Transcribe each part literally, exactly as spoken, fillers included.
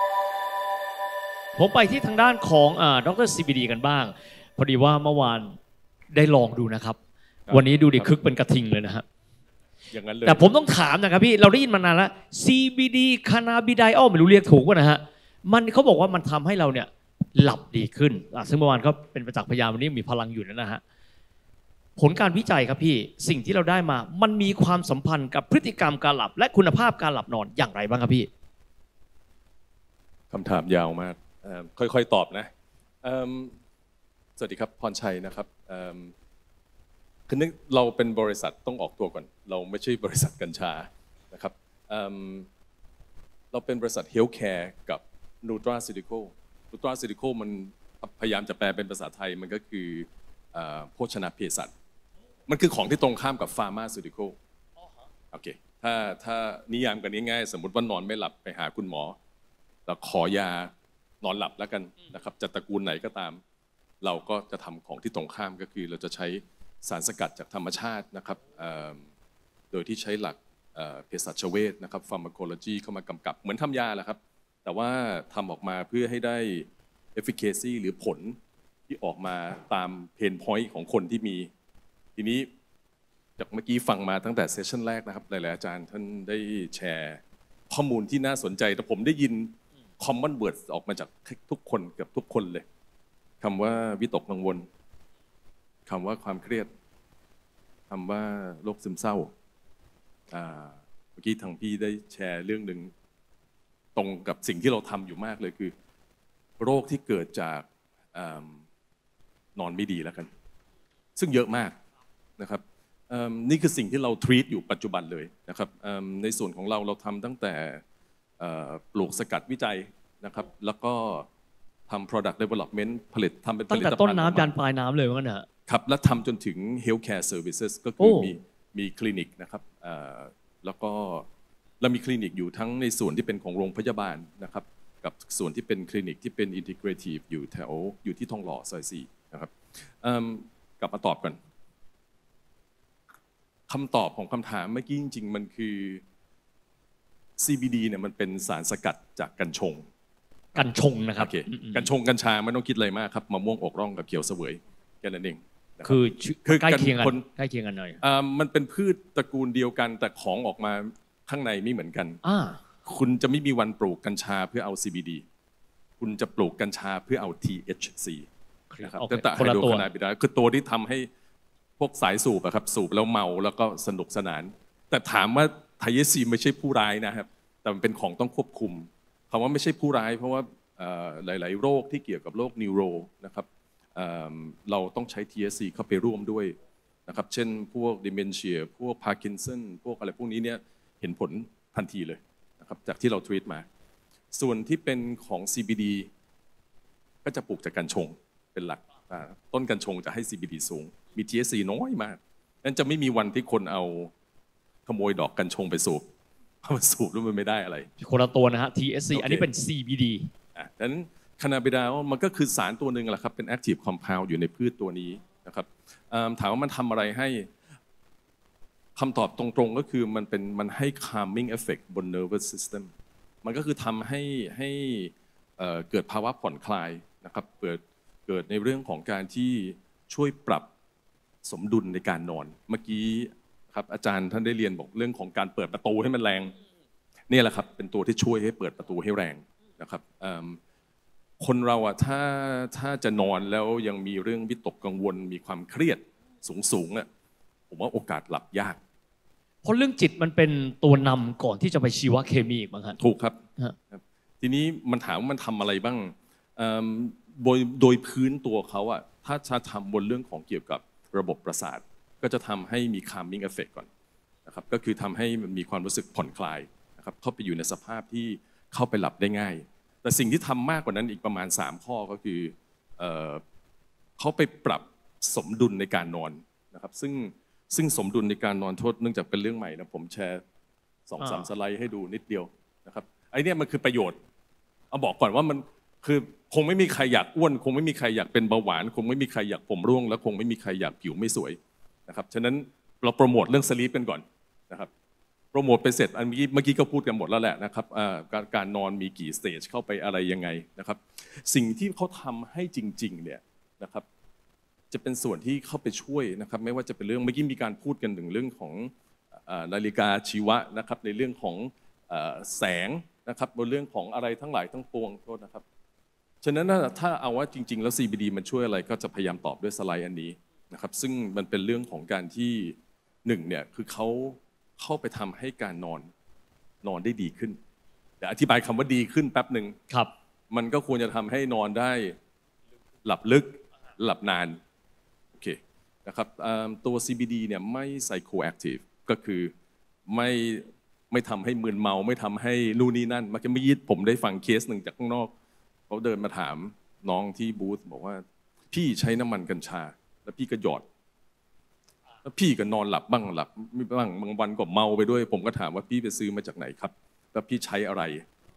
ผมไปที่ทางด้านของดร ซี บี ดี กันบ้างพอดีว่าเมื่อวานได้ลองดูนะครับวันนี้ดูดิคึกเป็นกระทิงเลยนะฮะอย่างนั้นเลยแต่ผมต้องถามนะครับพี่เราได้ยินมานานแล้ว ซี บี ดี คานาบิไดออลไม่รู้เรียกถูกป่ะนะฮะมันเขาบอกว่ามันทำให้เราเนี่ยหลับดีขึ้นซึ่งเมื่อวานเขาเป็นประจักษ์พยานวันนี้มีพลังอยู่นั่นนะฮะผลการวิจัยครับพี่สิ่งที่เราได้มามันมีความสัมพันธ์กับพฤติกรรมการหลับและคุณภาพการหลับนอนอย่างไรบ้างครับพี่คำถามยาวมากค่อยๆตอบนะสวัสดีครับพรชัยนะครับคือนึกเราเป็นบริษัทต้องออกตัวก่อนเราไม่ใช่บริษัทกัญชานะครับเราเป็นบริษัทเฮลท์แคร์กับนูทราซิติคอลนูทราซิติคอลมันพยายามจะแปลเป็นภาษาไทยมันก็คือโภชนาเภสัชมันคือของที่ตรงข้ามกับฟาร์มาซิติคอลโอเคถ้าถ้านิยามกันง่ายๆสมมติว่านอนไม่หลับไปหาคุณหมอแล้วขอยานอนหลับแล้วกันนะครับจะตระกูลไหนก็ตามเราก็จะทำของที่ตรงข้ามก็คือเราจะใช้สารสกัดจากธรรมชาตินะครับโดยที่ใช้หลักเภสัชเวชนะครับ pharmacology เข้ามากำกับเหมือนทำยาแหละครับแต่ว่าทำออกมาเพื่อให้ได้ efficacy หรือผลที่ออกมาตาม pain point ของคนที่มีทีนี้จากเมื่อกี้ฟังมาตั้งแต่เซสชั่นแรกนะครับหลายๆอาจารย์ท่านได้แชร์ข้อมูลที่น่าสนใจแต่ผมได้ยิน common words ออกมาจากทุกคนเกือบทุกคนเลยคำว่าวิตกกังวลคำว่าความเครียดคำว่าโรคซึมเศร้าเมื่อกี้ทางพี่ได้แชร์เรื่องหนึ่งตรงกับสิ่งที่เราทำอยู่มากเลยคือโรคที่เกิดจากนอนไม่ดีแล้วกันซึ่งเยอะมากนะครับนี่คือสิ่งที่เรา treat อยู่ปัจจุบันเลยนะครับในส่วนของเราเราทำตั้งแต่ปลูกสกัดวิจัยนะครับแล้วก็ทำ product development ผลิตทำเป็นผลิตภัณฑ์ตั้งแต่ต้นน้ำยันปลายน้ำเลยว่าเนี่ยครับและทำจนถึง healthcare services ก็คือมีมีคลินิกนะครับแล้วก็เรามีคลินิกอยู่ทั้งในส่วนที่เป็นของโรงพยาบาลนะครับกับส่วนที่เป็นคลินิกที่เป็น integrative อยู่แถวอยู่ที่ทองหล่อซอยสี่นะครับกลับมาตอบกันคำตอบของคำถามเมื่อกี้จริงๆมันคือ ซี บี ดี เนี่ยมันเป็นสารสกัดจากกัญชงกัญชงนะครับกัญชงกัญชาไม่ต้องคิดอะไรมากครับมะม่วงอกร่องกับเขียวเสวยแค่นั้นเองคือคือใกล้เคียงกันใกล้เคียงกันหน่อยมันเป็นพืชตระกูลเดียวกันแต่ของออกมาข้างในไม่เหมือนกันคุณจะไม่มีวันปลูกกัญชาเพื่อเอา ซี บี ดี คุณจะปลูกกัญชาเพื่อเอา ที เอช ซี นะครับแต่ไฮโดรคานาบิดาคือตัวที่ทำให้พวกสายสูบอะครับสูบแล้วเมาแล้วก็สนุกสนานแต่ถามว่าไทเอซีไม่ใช่ผู้ร้ายนะครับแต่มันเป็นของต้องควบคุมคำว่าไม่ใช่ผู้ร้ายเพราะว่าหลายๆโรคที่เกี่ยวกับโรคนิวโรนะครับเราต้องใช้ ที เอส ซี เข้าไปร่วมด้วยนะครับเช่นพวก dementia พวก Parkinson พวกอะไรพวกนี้เนี่ยเห็นผลทันทีเลยนะครับจากที่เราทรีตมาส่วนที่เป็นของ ซี บี ดี ก็จะปลูกจากกัญชงเป็นหลักต้นกัญชงจะให้ ซี บี ดี สูงมี ที เอส ซี น้อยมากนั้นจะไม่มีวันที่คนเอาขโมยดอกกัญชงไปสูบเพราะมันสูบแล้วมันไม่ได้อะไรคนละตัวนะฮะ ที เอส ซี อันนี้เป็น ซี บี ดีอ่ะดังนั้นคานาบิดาลมันก็คือสารตัวหนึ่งแหละครับเป็น active compound อยู่ในพืชตัวนี้นะครับถามว่ามันทำอะไรให้คำตอบตรงๆก็คือมันเป็นมันให้ calming effect บน nervous system มันก็คือทำให้ให้เกิดภาวะผ่อนคลายนะครับเกิดเกิดในเรื่องของการที่ช่วยปรับสมดุลในการนอนเมื่อกี้ครับอาจารย์ท่านได้เรียนบอกเรื่องของการเปิดประตูให้มันแรงนี่แหละครับเป็นตัวที่ช่วยให้เปิดประตูให้แรงนะครับคนเราอะถ้าถ้าจะนอนแล้วยังมีเรื่องวิตกกังวลมีความเครียดสูงๆอะผมว่าโอกาสหลับยากเพราะเรื่องจิตมันเป็นตัวนำก่อนที่จะไปชีวเคมีอีกมั้งครับถูกครับทีนี้มันถามว่ามันทำอะไรบ้างโดยโดยพื้นตัวเขาอะถ้าจะทำบนเรื่องของเกี่ยวกับระบบประสาทก็จะทำให้มี calming effect ก่อนนะครับก็คือทำให้มันมีความรู้สึกผ่อนคลายนะครับเข้าไปอยู่ในสภาพที่เข้าไปหลับได้ง่ายแต่สิ่งที่ทำมากกว่านั้นอีกประมาณสามข้อก็คือเอ่อเขาไปปรับสมดุลในการนอนนะครับซึ่งซึ่งสมดุลในการนอนโทษเนื่องจากเป็นเรื่องใหม่นะผมแชร์สองสามสไลด์ให้ดูนิดเดียวนะครับไอ้นี่มันคือประโยชน์เอาบอกก่อนว่ามันคือคงไม่มีใครอยากอ้วนคงไม่มีใครอยากเป็นเบาหวานคงไม่มีใครอยากผมร่วงและคงไม่มีใครอยากผิวไม่สวยนะครับฉะนั้นเราโปรโมทเรื่องสลีปกันก่อนนะครับโปรโมทไปเสร็จอันเมื่อกี้เมื่อกี้ก็พูดกันหมดแล้วแหละนะครับการการนอนมีกี่สเตจเข้าไปอะไรยังไงนะครับสิ่งที่เขาทำให้จริงๆเนี่ยนะครับจะเป็นส่วนที่เข้าไปช่วยนะครับไม่ว่าจะเป็นเรื่องเมื่อกี้มีการพูดกันถึงเรื่องของนาฬิกาชีวะนะครับในเรื่องของแสงนะครับบนเรื่องของอะไรทั้งหลายทั้งปวงโทษนะครับฉะนั้นถ้าเอาว่าจริงๆแล้ว ซี บี ดี มันช่วยอะไรก็จะพยายามตอบด้วยสไลด์อันนี้นะครับซึ่งมันเป็นเรื่องของการที่หนึ่งเนี่ยคือเขาเข้าไปทำให้การนอนนอนได้ดีขึ้นแต่อธิบายคำว่าดีขึ้นแป๊บหนึ่งครับมันก็ควรจะทำให้นอนได้หลับลึกหลับนานโอเคนะครับตัว ซี บี ดี เนี่ยไม่ psychoactive ก็คือไม่ไม่ทำให้มึนเมาไม่ทำให้นู่นนี่นั่นเมื่อกี้ไม่ยิดผมได้ฟังเคสหนึ่งจากข้างนอกเขาเดินมาถามน้องที่บูธบอกว่าพี่ใช้น้ำมันกัญชาแล้วพี่ก็หยอดแล้วพี่ก็นอนหลับบ้างหลับไม่บ้างบางวันก็เมาไปด้วยผมก็ถามว่าพี่ไปซื้อมาจากไหนครับแล้วพี่ใช้อะไร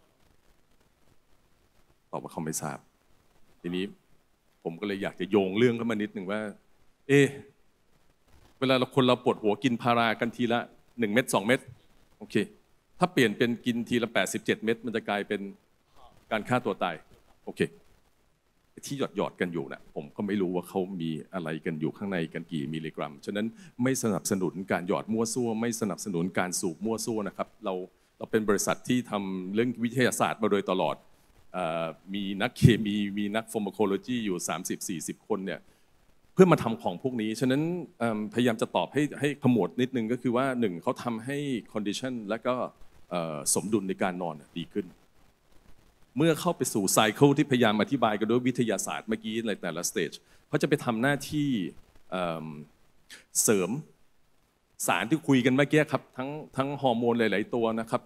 ตอบว่าเขาไม่ทราบทีนี้ผมก็เลยอยากจะโยงเรื่องเข้ามานิดหนึ่งว่าเอ๊ะเวลาเราคนเราปวดหัวกินพารากันทีละหนึ่งเม็ดสองเม็ดโอเคถ้าเปลี่ยนเป็นกินทีละแปดสิบเจ็ดเม็ดมันจะกลายเป็นการฆ่าตัวตายโอเคที่หยอดหยอดกันอยู่นะผมก็ไม่รู้ว่าเขามีอะไรกันอยู่ข้างในกันกี่มิลลิกรัมฉะนั้นไม่สนับสนุนการหยอดมั่วซั่วไม่สนับสนุนการสูบมั่วซั่วนะครับเราเราเป็นบริษัทที่ทำเรื่องวิทยาศาสตร์มาโดยตลอดมีนักเคมีมีนักฟาร์มาโคโลจีอยู่ สามสิบสี่สิบ คนเนี่ยเพื่อมาทำของพวกนี้ฉะนั้นพยายามจะตอบให้ให้ขมวดนิดนึงก็คือว่าหนึ่งเขาทำให้คอนดิชันและก็สมดุลในการนอนดีขึ้นเมื่อเข้าไปสู่ไซเคิลที่พยายามอธิบายกันด้วยวิทยาศาสตร์เมื่อกี้ในแต่ละสเตจเขาจะไปทำหน้าที่เสริมสารที่คุยกันเมื่อกี้ครับทั้งทั้งฮอร์โมนหลายๆตัวนะครับ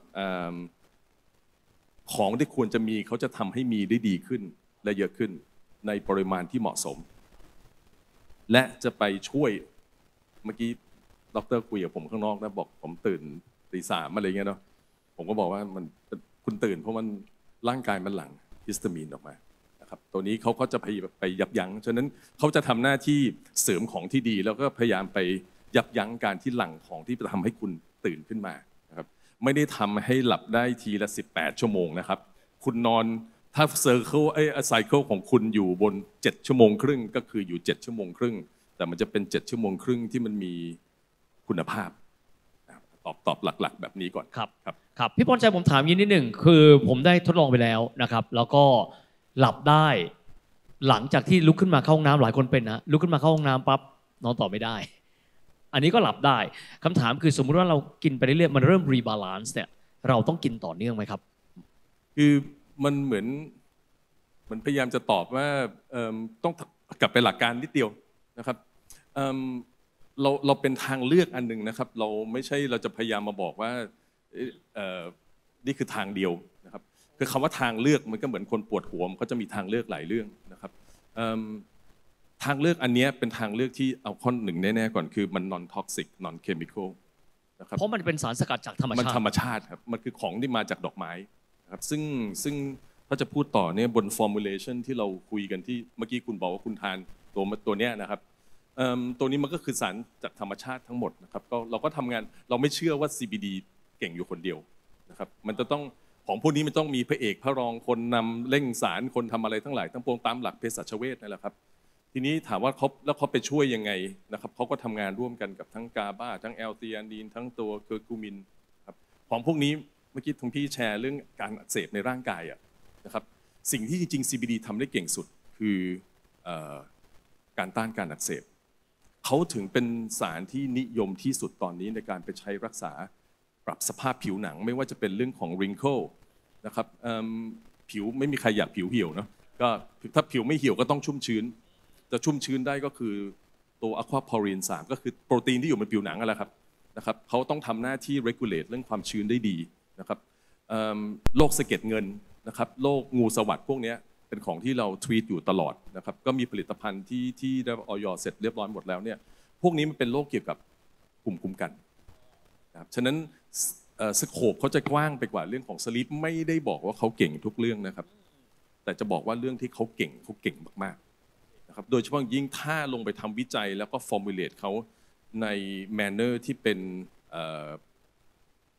ของที่ควรจะมีเขาจะทำให้มีได้ดีขึ้นและเยอะขึ้นในปริมาณที่เหมาะสมและจะไปช่วยเมื่อกี้ดร.คุยกับผมข้างนอกนะบอกผมตื่นตีสามอะไรเงี้ยเนาะผมก็บอกว่ามันคุณตื่นเพราะมันร่างกายมันหลั่งฮิสตามีนออกมานะครับตัวนี้เขาก็จะไปยับยั้งฉะนั้นเขาจะทำหน้าที่เสริมของที่ดีแล้วก็พยายามไปยับยั้งการที่หลั่งของที่จะทำให้คุณตื่นขึ้นมานะครับไม่ได้ทำให้หลับได้ทีละสิบแปดชั่วโมงนะครับคุณนอนถ้าเซอร์เคิลไอ้ไซเคิลของคุณอยู่บนเจ็ดชั่วโมงครึ่งก็คืออยู่เจ็ดชั่วโมงครึ่งแต่มันจะเป็นเจ็ดชั่วโมงครึ่งที่มันมีคุณภาพตอบตอบหลักๆแบบนี้ก่อนครับครับครับพี่พรชัยผมถามยินนิดหนึ่งคือผมได้ทดลองไปแล้วนะครับแล้วก็หลับได้หลังจากที่ลุกขึ้นมาเข้าห้องน้ำหลายคนเป็นนะลุกขึ้นมาเข้าห้องน้ำปั๊บนอนต่อไม่ได้อันนี้ก็หลับได้คำถามคือสมมุติว่าเรากินไปเรื่อยๆมันเริ่มรีบาลานซ์เนี่ยเราต้องกินต่อเนื่องไหมครับคือมันเหมือนมันพยายามจะตอบว่าต้องกลับไปหลักการนิดเดียวนะครับเราเราเป็นทางเลือกอันหนึ่งนะครับเราไม่ใช่เราจะพยายามมาบอกว่านี่คือทางเดียวนะครับคือคำว่าทางเลือกมันก็เหมือนคนปวดหัวมันก็จะมีทางเลือกหลายเรื่องนะครับทางเลือกอันนี้เป็นทางเลือกที่เอาข้อหนึ่งแน่ๆก่อนคือมัน non toxic non chemical นะครับเพราะมันเป็นสารสกัดจากธรรมชาติมันธรรมชาติครับมันคือของที่มาจากดอกไม้นะครับซึ่งซึ่งถ้าจะพูดต่อเนี่ยบน formulation ที่เราคุยกันที่เมื่อกี้คุณบอกว่าคุณทานตัวตัวเนี้ยนะครับตัวนี้มันก็คือสารจากธรรมชาติทั้งหมดนะครับก็เราก็ทำงานเราไม่เชื่อว่า ซี บี ดี เก่งอยู่คนเดียวนะครับมันจะต้องของพวกนี้มันต้องมีพระเอกพระรองคนนำเร่งสารคนทำอะไรทั้งหลายทั้งปวงตามหลักเภสัชเวชนั่นแหละครับทีนี้ถามว่าเขาแล้วเขาไปช่วยยังไงนะครับเขาก็ทำงานร่วมกันกับทั้งกาบาทั้งแอลธีอานีนทั้งตัวเคอร์คูมินครับของพวกนี้เมื่อกี้ทงพี่แชร์เรื่องการอักเสบในร่างกายนะครับสิ่งที่จริงๆ ซี บี ดี ทำได้เก่งสุดคือการต้านการอักเสบเขาถึงเป็นสารที่นิยมที่สุดตอนนี้ในการไปใช้รักษาปรับสภาพผิวหนังไม่ว่าจะเป็นเรื่องของ wrinkle นะครับผิวไม่มีใครอยากผิวเหี่ยวนะก็ถ้าผิวไม่เหี่ยวก็ต้องชุ่มชื้นจะชุ่มชื้นได้ก็คือตัวอะควาพอรีนสามก็คือโปรตีนที่อยู่บนผิวหนังนั่นแหละครับนะครับเขาต้องทำหน้าที่ regulate เรื่องความชื้นได้ดีนะครับโรคสะเก็ดเงินนะครับโรคงูสวัสด์พวกนี้เป็นของที่เราทรีตอยู่ตลอดนะครับก็มีผลิตภัณฑ์ที่ที่ได้ออยเสร็จเรียบร้อยหมดแล้วเนี่ยพวกนี้มันเป็นโรคเกี่ยวกับภูมิคุ้มกันนะครับฉะนั้นสโคปเขาจะกว้างไปกว่าเรื่องของสลีปไม่ได้บอกว่าเขาเก่งทุกเรื่องนะครับแต่จะบอกว่าเรื่องที่เขาเก่งเขาเก่งมากๆนะครับโดยเฉพาะยิ่งถ้าลงไปทำวิจัยแล้วก็ฟอร์มูลเลตเขาในแมนเนอร์ที่เป็น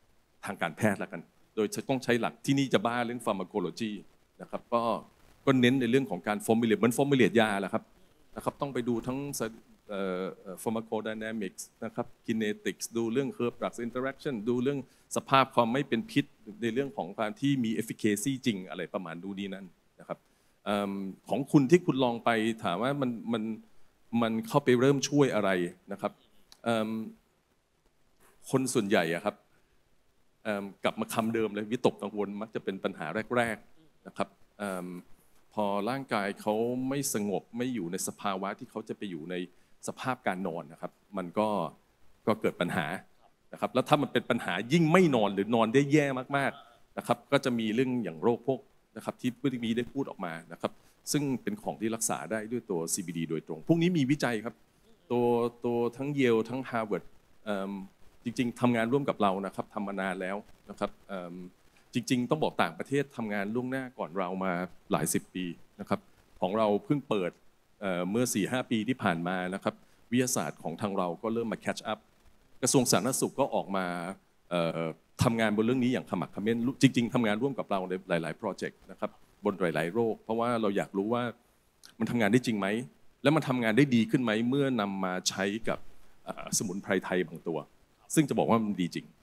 ทางการแพทย์ละกันโดยต้องใช้หลักที่นี่จะบ้าเรื่อง pharmacology นะครับก็ก็เน้นในเรื่องของการ formulate เหมือน formulate ยาแหละครับนะครับต้องไปดูทั้ง pharmacodynamics นะครับ kinetics ดูเรื่อง herb drug interaction ดูเรื่องสภาพความไม่เป็นพิษในเรื่องของการที่มี efficacy จริงอะไรประมาณดูนี้นั่นนะครับของคุณที่คุณลองไปถามว่ามันมันมันเข้าไปเริ่มช่วยอะไรนะครับคนส่วนใหญ่อะครับกลับมาคำเดิมเลยวิตกกังวลมักจะเป็นปัญหาแรกๆนะครับพอร่างกายเขาไม่สงบไม่อยู่ในสภาวะที่เขาจะไปอยู่ในสภาพการนอนนะครับมันก็ก็เกิดปัญหานะครับแล้วถ้ามันเป็นปัญหายิ่งไม่นอนหรือนอนได้แย่มากๆนะครับก็จะมีเรื่องอย่างโรคพวกนะครับที่ผู้ที่มีได้พูดออกมานะครับซึ่งเป็นของที่รักษาได้ด้วยตัว ซี บี ดี โดยตรงพวกนี้มีวิจัยครับตัวตัวทั้งเยลทั้ง Harvard จริงๆทำงานร่วมกับเรานะครับทำมานานแล้วนะครับจริงๆต้องบอกต่างประเทศทำงานล่วงหน้าก่อนเรามาหลายสิบปีนะครับของเราเพิ่งเปิดเมื่อ สี่ห้า ปีที่ผ่านมานะครับวิทยาศาสตร์ของทางเราก็เริ่มมา catch up กระทรวงสาธารณสุขก็ออกมาทำงานบนเรื่องนี้อย่างขมักเขม้นจริงๆทำงานร่วมกับเราในหลายๆโปรเจกต์นะครับบนหลายๆโรคเพราะว่าเราอยากรู้ว่ามันทำงานได้จริงไหมและมันทำงานได้ดีขึ้นไหมเมื่อนำมาใช้กับสมุนไพรไทยบางตัวซึ่งจะบอกว่ามันดีจริง